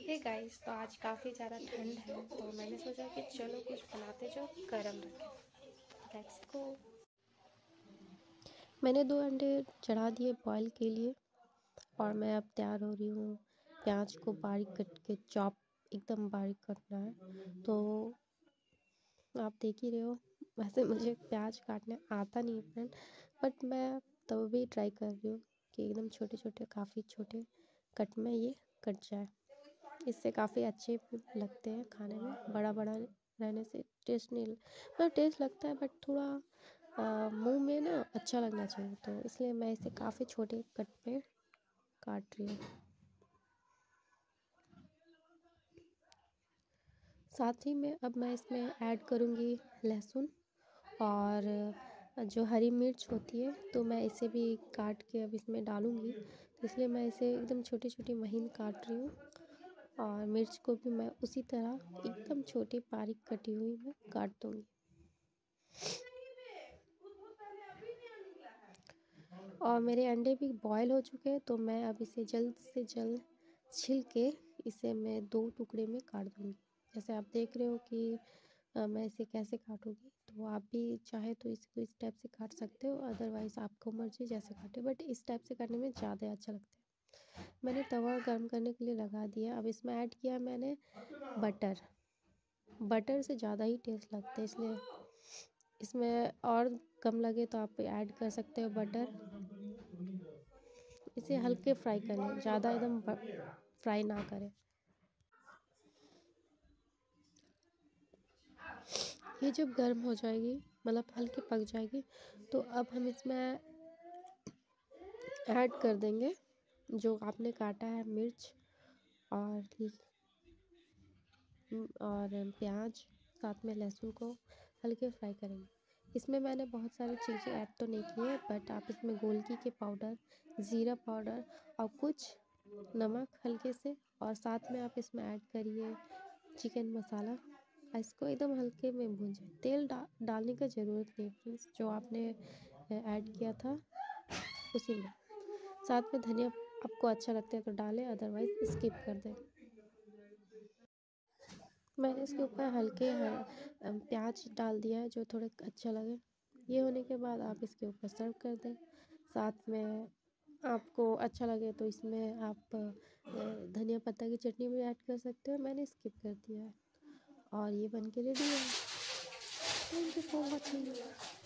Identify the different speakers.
Speaker 1: Hey guys, तो आज काफ़ी ज़्यादा ठंड है तो मैंने सोचा कि चलो कुछ बनाते जो गरम रखें। Let's go. मैंने 2 अंडे चढ़ा दिए बॉईल के लिए और मैं अब तैयार हो रही हूँ। प्याज को बारीक कट के चॉप एकदम बारीक करना है। तो आप देख ही रहे हो, वैसे मुझे प्याज काटने आता नहीं है फ्रेंड, बट मैं तब भी ट्राई कर रही हूँ कि एकदम छोटे छोटे, काफ़ी छोटे कट में ये कट जाए। इससे काफ़ी अच्छे भी लगते हैं खाने में। बड़ा बड़ा रहने से टेस्ट नहीं, मतलब टेस्ट लगता है बट थोड़ा मुंह में ना अच्छा लगना चाहिए, तो इसलिए मैं इसे काफ़ी छोटे कट पे काट रही हूँ। साथ ही में अब मैं इसमें ऐड करूँगी लहसुन और जो हरी मिर्च होती है, तो मैं इसे भी काट के अब इसमें डालूँगी। तो इसलिए मैं इसे एकदम छोटी छोटी महीन काट रही हूँ और मिर्च को भी मैं उसी तरह एकदम छोटी बारीक कटी हुई मैं काट दूँगी। और मेरे अंडे भी बॉयल हो चुके हैं, तो मैं अब इसे जल्द से जल्द छिल के इसे मैं 2 टुकड़े में काट दूँगी। जैसे आप देख रहे हो कि मैं इसे कैसे काटूँगी, तो आप भी चाहे तो इसको इस टाइप से काट सकते हो, अदरवाइज़ आपको मर्ज़ी जैसे काटे, बट इस टाइप से काटने में ज़्यादा अच्छा लगता है। मैंने तवा गर्म करने के लिए लगा दिया। अब इसमें ऐड किया मैंने बटर। बटर से ज़्यादा ही टेस्ट लगता है, इसलिए इसमें और कम लगे तो आप ऐड कर सकते हो बटर। इसे हल्के फ्राई करें, ज़्यादा एकदम फ्राई ना करें। ये जब गर्म हो जाएगी, मतलब हल्के पक जाएगी, तो अब हम इसमें ऐड कर देंगे जो आपने काटा है मिर्च और प्याज, साथ में लहसुन को हल्के फ्राई करेंगे। इसमें मैंने बहुत सारी चीज़ें ऐड तो नहीं की है, बट आप इसमें गोलकी के पाउडर, ज़ीरा पाउडर और कुछ नमक हल्के से, और साथ में आप इसमें ऐड करिए चिकन मसाला। इसको एकदम हल्के में भूंजें। तेल डालने का ज़रूरत नहीं फ्रेंड्स, जो आपने ऐड किया था उसी में। साथ में धनिया आपको अच्छा लगता है तो डालें, अदरवाइज़ स्किप कर दें। मैंने इसके ऊपर हल्के प्याज डाल दिया है जो थोड़े अच्छा लगे। ये होने के बाद आप इसके ऊपर सर्व कर दें। साथ में आपको अच्छा लगे तो इसमें आप धनिया पत्ता की चटनी भी ऐड कर सकते हो, मैंने स्किप कर दिया है। और ये बन के रेडी है। Thank you for watching.